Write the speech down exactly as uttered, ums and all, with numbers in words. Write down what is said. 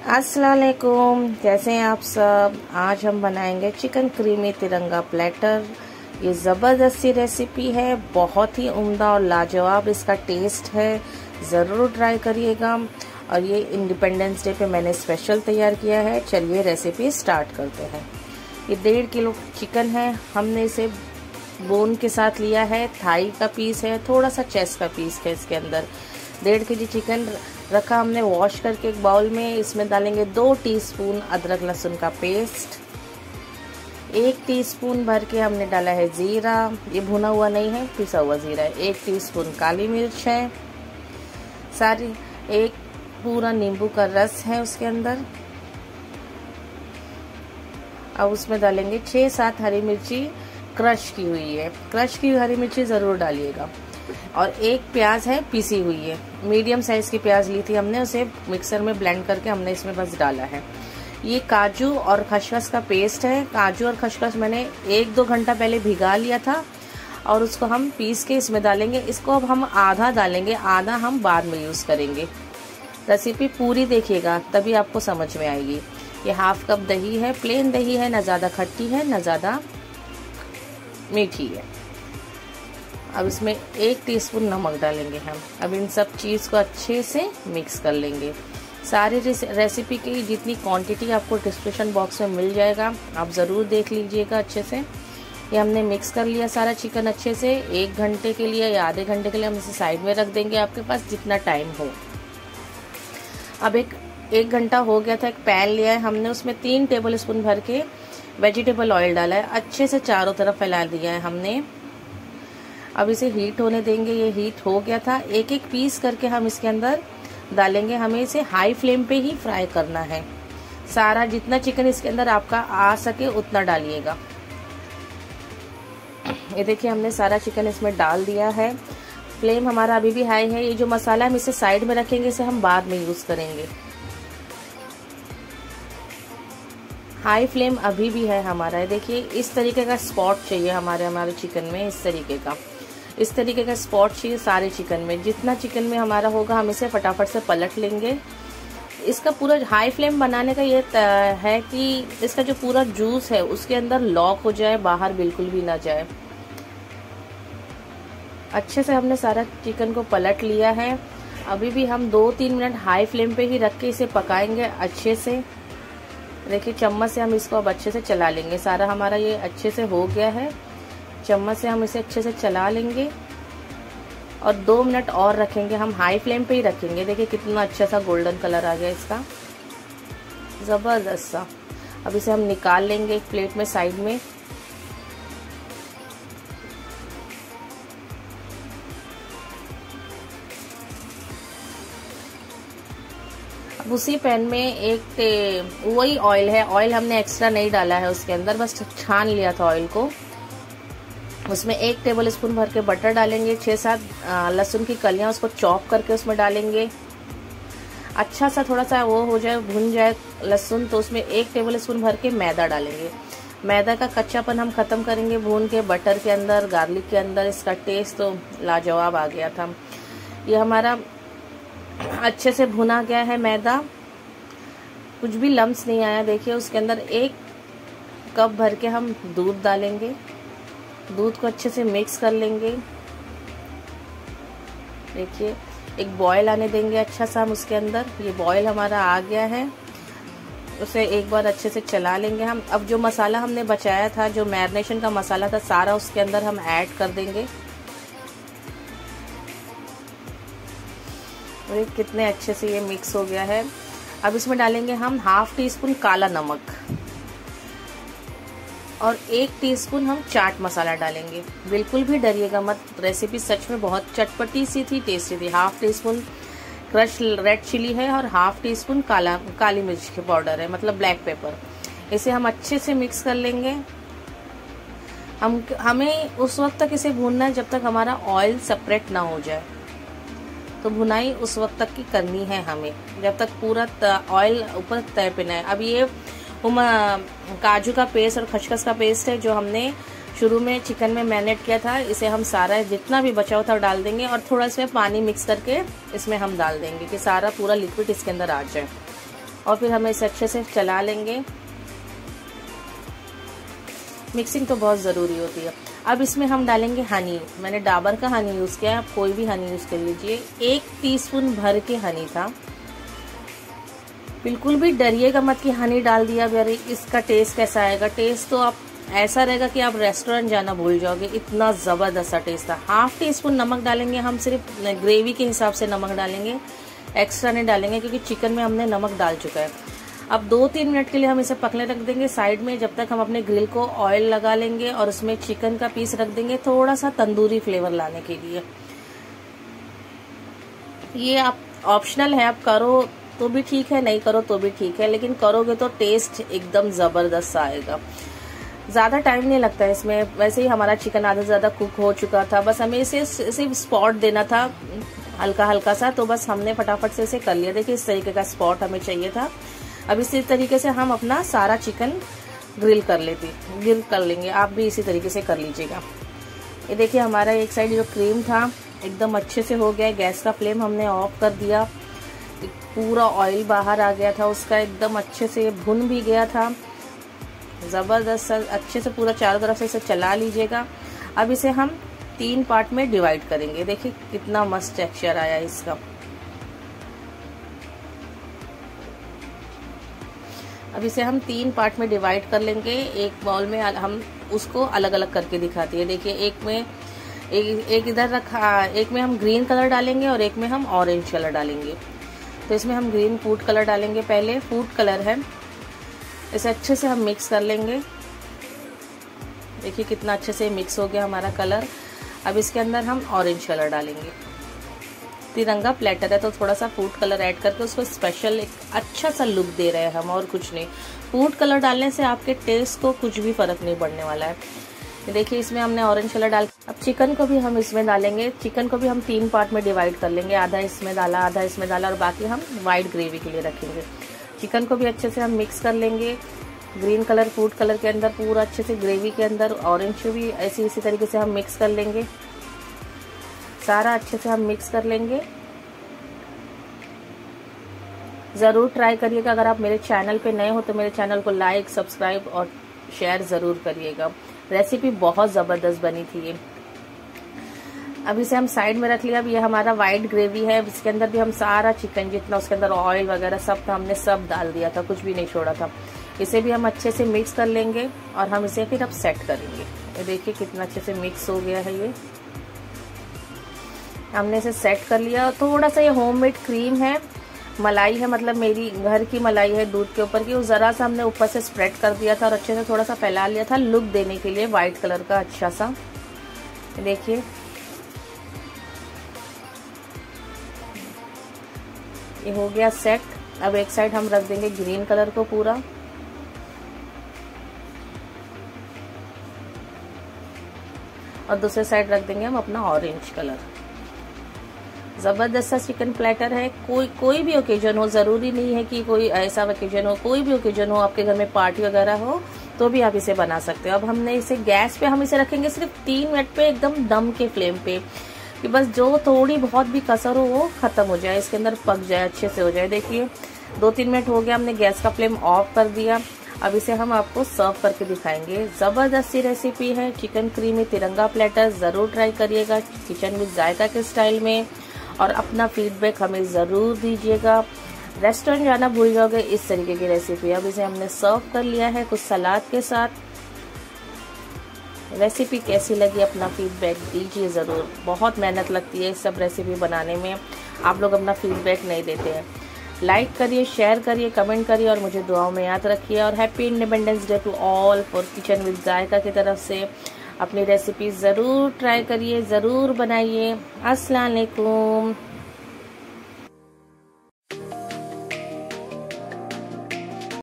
अस्सलाम वालेकुम, कैसे हैं आप सब। आज हम बनाएंगे चिकन क्रीमी तिरंगा प्लेटर। ये ज़बरदस्ती रेसिपी है, बहुत ही उम्दा और लाजवाब इसका टेस्ट है। ज़रूर ट्राई करिएगा। और ये इंडिपेंडेंस डे पे मैंने स्पेशल तैयार किया है। चलिए रेसिपी स्टार्ट करते हैं। ये डेढ़ किलो चिकन है, हमने इसे बोन के साथ लिया है। थाई का पीस है, थोड़ा सा चेस्ट का पीस है इसके अंदर। डेढ़ के जी चिकन रखा हमने वॉश करके एक बाउल में। इसमें डालेंगे दो टीस्पून अदरक लहसुन का पेस्ट, एक टीस्पून भर के हमने डाला है जीरा। ये भुना हुआ नहीं है, पिसा हुआ जीरा है। एक टीस्पून काली मिर्च है, सारी एक पूरा नींबू का रस है उसके अंदर। अब उसमें डालेंगे छः सात हरी मिर्ची क्रश की हुई है। क्रश की हुई हरी मिर्ची ज़रूर डालिएगा। और एक प्याज है पीसी हुई है, मीडियम साइज की प्याज ली थी हमने, उसे मिक्सर में ब्लेंड करके हमने इसमें बस डाला है। ये काजू और खसखस का पेस्ट है। काजू और खसखस मैंने एक दो घंटा पहले भिगा लिया था और उसको हम पीस के इसमें डालेंगे। इसको अब हम आधा डालेंगे, आधा हम बाद में यूज़ करेंगे। रेसिपी पूरी देखिएगा तभी आपको समझ में आएगी। ये हाफ कप दही है, प्लेन दही है, ना ज़्यादा खट्टी है ना ज़्यादा मीठी है। अब इसमें एक टीस्पून नमक डालेंगे हम। अब इन सब चीज़ को अच्छे से मिक्स कर लेंगे। सारी रेसिपी की जितनी क्वांटिटी आपको डिस्क्रिप्शन बॉक्स में मिल जाएगा, आप ज़रूर देख लीजिएगा अच्छे से। ये हमने मिक्स कर लिया सारा चिकन अच्छे से। एक घंटे के लिए या आधे घंटे के लिए हम इसे साइड में रख देंगे, आपके पास जितना टाइम हो। अब एक एक घंटा हो गया था, एक पैन लिया है हमने, उसमें तीन टेबल स्पून भर के वेजिटेबल ऑयल डाला है। अच्छे से चारों तरफ फैला दिया है हमने। अब इसे हीट होने देंगे। ये हीट हो गया था। एक एक पीस करके हम इसके अंदर डालेंगे। हमें इसे हाई फ्लेम पे ही फ्राई करना है। सारा जितना चिकन इसके अंदर आपका आ सके उतना डालिएगा। ये देखिए हमने सारा चिकन इसमें डाल दिया है। फ्लेम हमारा अभी भी हाई है। ये जो मसाला हम इसे साइड में रखेंगे, इसे हम बाद में यूज करेंगे। हाई फ्लेम अभी भी है हमारा। देखिए इस तरीके का स्पॉट चाहिए हमारे हमारे चिकन में। इस तरीके का इस तरीके का स्पॉट चाहिए सारे चिकन में। जितना चिकन में हमारा होगा हम इसे फटाफट से पलट लेंगे। इसका पूरा हाई फ्लेम बनाने का ये है कि इसका जो पूरा जूस है उसके अंदर लॉक हो जाए, बाहर बिल्कुल भी ना जाए। अच्छे से हमने सारा चिकन को पलट लिया है। अभी भी हम दो तीन मिनट हाई फ्लेम पे ही रख के इसे पकाएंगे अच्छे से। देखिए चम्मच से हम इसको अब अच्छे से चला लेंगे। सारा हमारा ये अच्छे से हो गया है। चम्मच से हम इसे अच्छे से चला लेंगे और दो मिनट और रखेंगे। हम हाई फ्लेम पे ही रखेंगे। देखिए कितना अच्छा सा गोल्डन कलर आ गया इसका, जबरदस्त सा। अब इसे हम निकाल लेंगे एक प्लेट में साइड में। अब उसी पैन में एक वही ऑयल है, ऑयल हमने एक्स्ट्रा नहीं डाला है उसके अंदर, बस छान लिया था ऑयल को। उसमें एक टेबल स्पून भर के बटर डालेंगे। छः सात लहसुन की कलियां उसको चॉप करके उसमें डालेंगे। अच्छा सा थोड़ा सा वो हो जाए, भुन जाए लहसुन, तो उसमें एक टेबल स्पून भर के मैदा डालेंगे। मैदा का कच्चापन हम खत्म करेंगे भून के। बटर के अंदर, गार्लिक के अंदर इसका टेस्ट तो लाजवाब आ गया था। ये हमारा अच्छे से भुना गया है मैदा, कुछ भी लम्स नहीं आया। देखिए उसके अंदर एक कप भर के हम दूध डालेंगे। दूध को अच्छे से मिक्स कर लेंगे। देखिए एक बॉयल आने देंगे अच्छा सा हम उसके अंदर। ये बॉयल हमारा आ गया है, उसे एक बार अच्छे से चला लेंगे हम। अब जो मसाला हमने बचाया था, जो मैरिनेशन का मसाला था, सारा उसके अंदर हम ऐड कर देंगे। और कितने अच्छे से ये मिक्स हो गया है। अब इसमें डालेंगे हम हाफ टी स्पून काला नमक और एक टीस्पून हम चाट मसाला डालेंगे। बिल्कुल भी डरिएगा मत, रेसिपी सच में बहुत चटपटी सी थी, टेस्टी थी। Half teaspoon crush red chilli है और हाफ टी स्पून काला काली मिर्च के पाउडर है, मतलब ब्लैक पेपर। इसे हम अच्छे से मिक्स कर लेंगे। हम हमें उस वक्त तक इसे भूनना है जब तक हमारा ऑयल सेपरेट ना हो जाए। तो भुनाई उस वक्त तक की करनी है हमें, जब तक पूरा ऑयल ऊपर तय पे ना है। अब ये काजू का पेस्ट और खसखस का पेस्ट है जो हमने शुरू में चिकन में मैरिनेट किया था, इसे हम सारा जितना भी बचा हुआ था डाल देंगे और थोड़ा इसमें पानी मिक्स करके इसमें हम डाल देंगे कि सारा पूरा लिक्विड इसके अंदर आ जाए। और फिर हमें इसे अच्छे से चला लेंगे। मिक्सिंग तो बहुत ज़रूरी होती है। अब इसमें हम डालेंगे हनी। मैंने डाबर का हनी यूज़ किया है, आप कोई भी हनी यूज़ कर लीजिए। एक टीस्पून भर के हनी था। बिल्कुल भी डरिएगा मत कि हनी डाल दिया अरे इसका टेस्ट कैसा आएगा। टेस्ट तो आप ऐसा रहेगा कि आप रेस्टोरेंट जाना भूल जाओगे, इतना ज़बरदस्त सा टेस्ट था। हाफ टी स्पून नमक डालेंगे, हम सिर्फ ग्रेवी के हिसाब से नमक डालेंगे, एक्स्ट्रा नहीं डालेंगे क्योंकि चिकन में हमने नमक डाल चुका है। अब दो तीन मिनट के लिए हम इसे पकने रख देंगे साइड में, जब तक हम अपने ग्रिल को ऑयल लगा लेंगे और उसमें चिकन का पीस रख देंगे थोड़ा सा तंदूरी फ्लेवर लाने के लिए। ये आप ऑप्शनल है, आप करो तो भी ठीक है, नहीं करो तो भी ठीक है, लेकिन करोगे तो टेस्ट एकदम ज़बरदस्त आएगा। ज़्यादा टाइम नहीं लगता है इसमें, वैसे ही हमारा चिकन आधा से ज़्यादा कुक हो चुका था। बस हमें इसे सिर्फ स्पॉट देना था हल्का हल्का सा, तो बस हमने फटाफट से इसे कर लिया। देखिए इस तरीके का स्पॉट हमें चाहिए था। अब इसी तरीके से हम अपना सारा चिकन ग्रिल कर लेते ग्रिल कर लेंगे। आप भी इसी तरीके से कर लीजिएगा। ये देखिए हमारा एक साइड जो क्रीम था एकदम अच्छे से हो गया। गैस का फ्लेम हमने ऑफ कर दिया, पूरा ऑयल बाहर आ गया था उसका, एकदम अच्छे से भुन भी गया था ज़बरदस्त। अच्छे से पूरा चारों तरफ से इसे चला लीजिएगा। अब इसे हम तीन पार्ट में डिवाइड करेंगे। देखिए कितना मस्त टेक्सचर आया इसका। अब इसे हम तीन पार्ट में डिवाइड कर लेंगे। एक बाउल में हम उसको अलग अलग करके दिखाते हैं। देखिए एक में एक, एक इधर रखा, एक में हम ग्रीन कलर डालेंगे और एक में हम ऑरेंज कलर डालेंगे। तो इसमें हम ग्रीन फूड कलर डालेंगे, पहले फूड कलर है। इसे अच्छे से हम मिक्स कर लेंगे। देखिए कितना अच्छे से मिक्स हो गया हमारा कलर। अब इसके अंदर हम ऑरेंज कलर डालेंगे। तिरंगा प्लेटर है तो थोड़ा सा फूड कलर ऐड करके उसको स्पेशल एक अच्छा सा लुक दे रहे हैं हम, और कुछ नहीं। फूड कलर डालने से आपके टेस्ट को कुछ भी फर्क नहीं पड़ने वाला है। देखिए इसमें हमने ऑरेंज कलर डाल। अब चिकन को भी हम इसमें डालेंगे। चिकन को भी हम तीन पार्ट में डिवाइड कर लेंगे, आधा इसमें डाला, आधा इसमें डाला, और बाकी हम वाइट ग्रेवी के लिए रखेंगे। चिकन को भी अच्छे से हम मिक्स कर लेंगे। ग्रीन कलर फूड कलर के अंदर पूरा अच्छे से ग्रेवी के अंदर, ऑरेंज को भी ऐसी इसी तरीके से हम मिक्स कर लेंगे। सारा अच्छे से हम मिक्स कर लेंगे। ज़रूर ट्राई करिएगा। अगर आप मेरे चैनल पे नए हो तो मेरे चैनल को लाइक, सब्सक्राइब और शेयर ज़रूर करिएगा। रेसिपी बहुत ज़बरदस्त बनी थी ये। अब इसे हम साइड में रख लिया। अब ये हमारा वाइट ग्रेवी है, इसके अंदर भी हम सारा चिकन जितना उसके अंदर ऑयल वगैरह सब था हमने सब डाल दिया था, कुछ भी नहीं छोड़ा था। इसे भी हम अच्छे से मिक्स कर लेंगे और हम इसे फिर अब सेट करेंगे। ये देखिए कितना अच्छे से मिक्स हो गया है। ये हमने इसे सेट कर लिया। थोड़ा सा ये होममेड क्रीम है, मलाई है, मतलब मेरी घर की मलाई है दूध के ऊपर की, वो ज़रा सा हमने ऊपर से स्प्रेड कर दिया था और अच्छे से थोड़ा सा फैला लिया था लुक देने के लिए वाइट कलर का अच्छा सा। देखिए ये हो गया सेट। अब एक साइड हम रख देंगे ग्रीन कलर को पूरा, और दूसरे साइड रख देंगे हम अपना ऑरेंज कलर। ज़बरदस्त सा चिकन प्लेटर है। कोई कोई भी ओकेजन हो, ज़रूरी नहीं है कि कोई ऐसा ओकेजन हो, कोई भी ओकेजन हो, आपके घर में पार्टी वगैरह हो तो भी आप इसे बना सकते हो। अब हमने इसे गैस पे हम इसे रखेंगे सिर्फ तीन मिनट पे, एकदम दम के फ्लेम पे, कि बस जो थोड़ी बहुत भी कसर हो वो खत्म हो जाए, इसके अंदर पक जाए, अच्छे से हो जाए। देखिए दो तीन मिनट हो गया, हमने गैस का फ्लेम ऑफ कर दिया। अब इसे हम आपको सर्व करके दिखाएंगे। ज़बरदस्त सी रेसिपी है चिकन क्रीमी तिरंगा प्लेटर। ज़रूर ट्राई करिएगा किचन विद जायका के स्टाइल में, और अपना फीडबैक हमें ज़रूर दीजिएगा। रेस्टोरेंट जाना भूल जाओगे इस तरीके की रेसिपी। अब इसे हमने सर्व कर लिया है कुछ सलाद के साथ। रेसिपी कैसी लगी अपना फीडबैक दीजिए ज़रूर। बहुत मेहनत लगती है इस सब रेसिपी बनाने में, आप लोग अपना फीडबैक नहीं देते हैं। लाइक करिए, शेयर करिए, कमेंट करिए और मुझे दुआओं में याद रखिए। और happy independence day to all for kitchen with Jayka की तरफ से। अपनी रेसिपी ज़रूर ट्राई करिए, ज़रूर बनाइए। अस्सलाम वालेकुम।